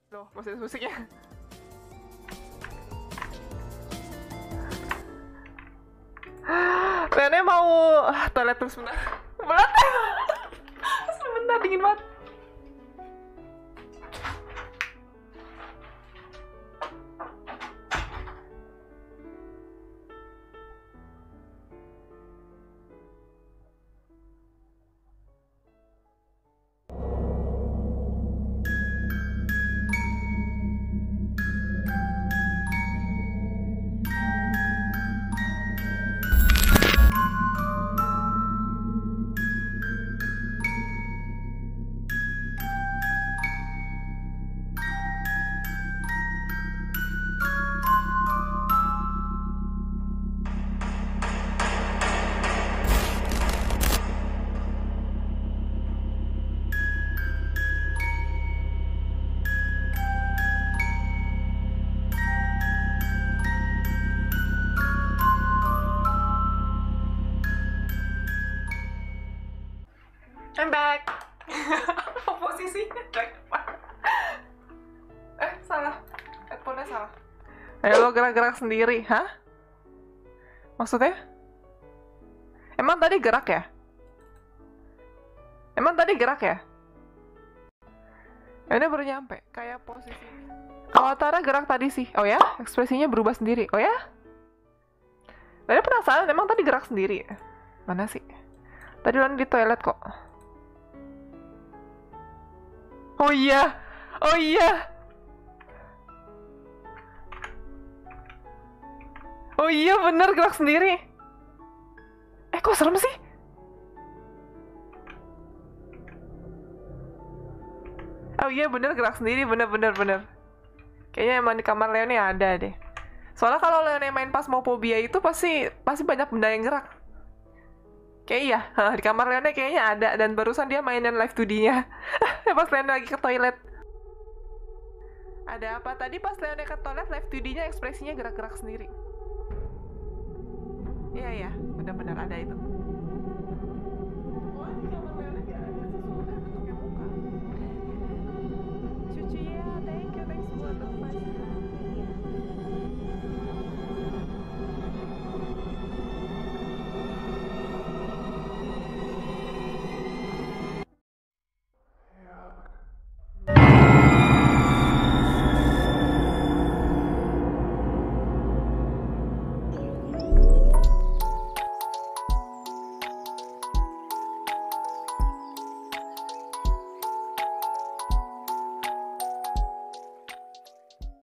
Loh, musiknya. Nenek mau toilet terus sebentar. Sebentar, dingin banget. I'm back. Posisinya salah. Headphone-nya salah. Ayo lo gerak-gerak sendiri, hah? Maksudnya? Emang tadi gerak ya? Ini baru nyampe, kayak posisi. Avatarnya gerak tadi sih. Oh ya? Ekspresinya berubah sendiri. Oh ya? Tadi penasaran, emang tadi gerak sendiri? Mana sih? Tadi Lani di toilet kok. Oh iya. Oh iya bener gerak sendiri. Kok serem sih? Oh iya bener gerak sendiri, bener. Kayaknya emang di kamar Leone ada deh. Soalnya kalau Leone main pas mau phobia itu pasti banyak benda yang gerak. Kayak iya, di kamar Leone kayaknya ada, dan barusan dia mainin live 2D-nya. Pas Leone lagi ke toilet. Ada apa? Tadi pas Leone ke toilet, live 2D-nya ekspresinya gerak-gerak sendiri. Iya, benar-benar ada itu.